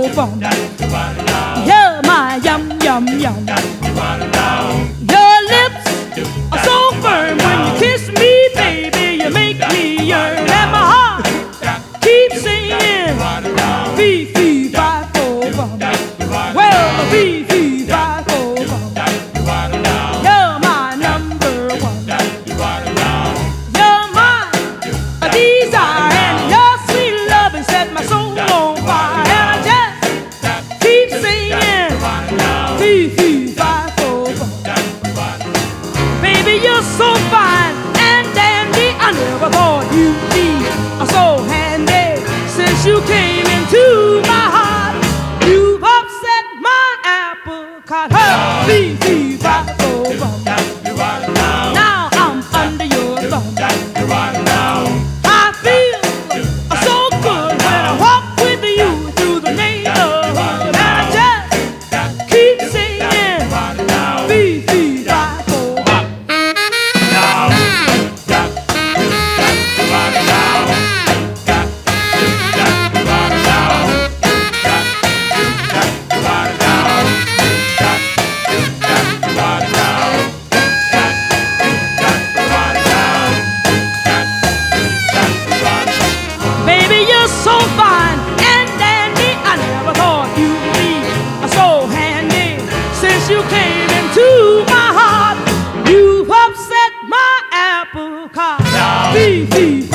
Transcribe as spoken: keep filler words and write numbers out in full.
so fun. You're my yum, yum, yum. Your lips are so firm. When you kiss me, baby, you make me yearn. And my heart keeps singing, fee, fee, fi, fo, fum. Well, fee, fee, fi, fo, fum. You're my number one. You're my desire, and your sweet loving set my soul on fire. And I just keep singing, fee, fee, fi, fo, fum. Baby, you're so fine and dandy. I never thought you'd be so handy. Since you came into my heart, you've upset my apple cart. Hey, fee, fee, fi, fo, fum. Now I'm under your thumb. I feel so good when I walk with you through the neighborhood. And I just keep singing, fee, fee, fi, fo, fum. Baby, you're so fine and dandy. I never thought you'd be so handy. Since you came into my heart, you've upset my apple cart. Fee, fee,